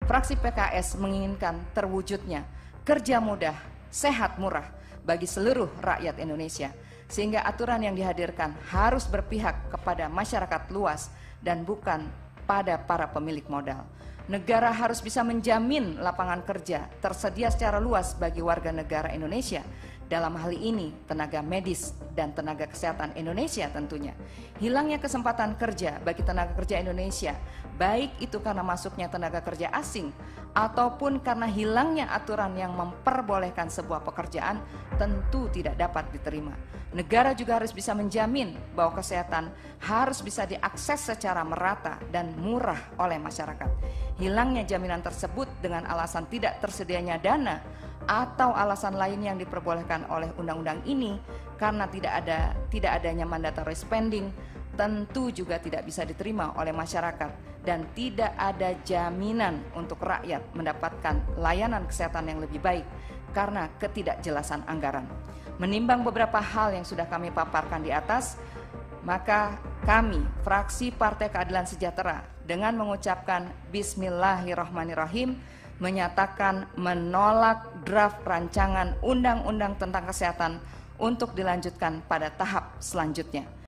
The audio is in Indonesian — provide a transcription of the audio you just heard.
fraksi PKS menginginkan terwujudnya kerja mudah, sehat murah bagi seluruh rakyat Indonesia, sehingga aturan yang dihadirkan harus berpihak kepada masyarakat luas dan bukan pada para pemilik modal. Negara harus bisa menjamin lapangan kerja tersedia secara luas bagi warga negara Indonesia, dalam hal ini tenaga medis dan tenaga kesehatan Indonesia tentunya. Hilangnya kesempatan kerja bagi tenaga kerja Indonesia, baik itu karena masuknya tenaga kerja asing ataupun karena hilangnya aturan yang memperbolehkan sebuah pekerjaan, tentu tidak dapat diterima. Negara juga harus bisa menjamin bahwa kesehatan harus bisa diakses secara merata dan murah oleh masyarakat. Hilangnya jaminan tersebut dengan alasan tidak tersedianya dana atau alasan lain yang diperbolehkan oleh undang-undang ini karena tidak adanya mandatory spending, tentu juga tidak bisa diterima oleh masyarakat dan tidak ada jaminan untuk rakyat mendapatkan layanan kesehatan yang lebih baik karena ketidakjelasan anggaran. Menimbang beberapa hal yang sudah kami paparkan di atas, maka kami, fraksi Partai Keadilan Sejahtera, dengan mengucapkan Bismillahirrahmanirrahim, menyatakan menolak draft rancangan undang-undang tentang kesehatan untuk dilanjutkan pada tahap selanjutnya.